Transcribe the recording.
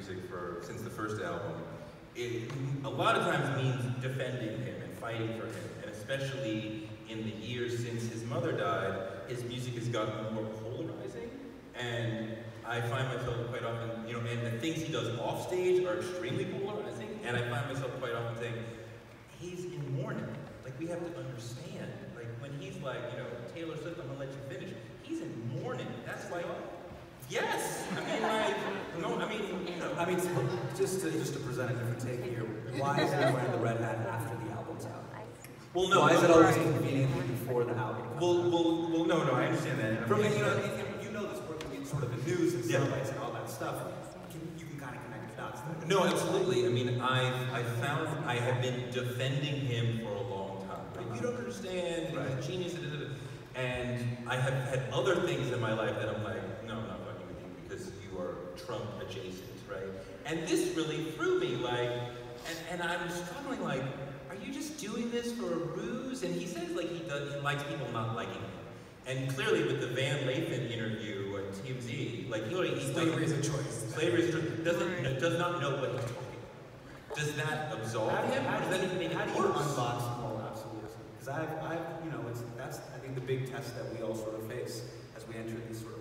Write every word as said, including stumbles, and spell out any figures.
music for since the first album, it a lot of times means defending him and fighting for him, and especially in the years since his mother died, his music has gotten more polarizing, and I find myself quite often, you know, and the things he does off stage are extremely polarizing, and I find myself quite often saying, he's in mourning. Like, we have to understand, like, when he's like, you know, Taylor Swift, I'm gonna let you finish, he's in mourning. That's why, yes! I mean, like, no, I mean, you know. I mean, just to, just to present a different take here, why is he wearing the red hat after the album's out? Well, no. Why is it always conveniently before the album comes well, out? well, well, no, no, I understand that. From, you know, you know this working in sort of the news and yeah. soundbites and all that stuff, you can, you can kind of connect the dots there. No, absolutely. I mean, I I found I have been defending him for a long time. Like, you don't understand, right. He's a genius, and I have had other things in my life that I'm like, no, I'm not fucking with you because you are Trump adjacent, right? And this really threw me, like, and, and I'm struggling, like, are you just doing this for a ruse? And he says, like, he does, he likes people not liking him. And clearly, with the Van Lathan interview on T M Z, like, he already he slavery is a choice. Slavery is a choice. Doesn't does not know what he's talking about. Does that absolve How do you, him? how Or does do that you, even make how it do you worse? unbox moral absolutism? Because I've, I've, you know, it's, that's, I think, the big test that we all sort of face as we enter these sort of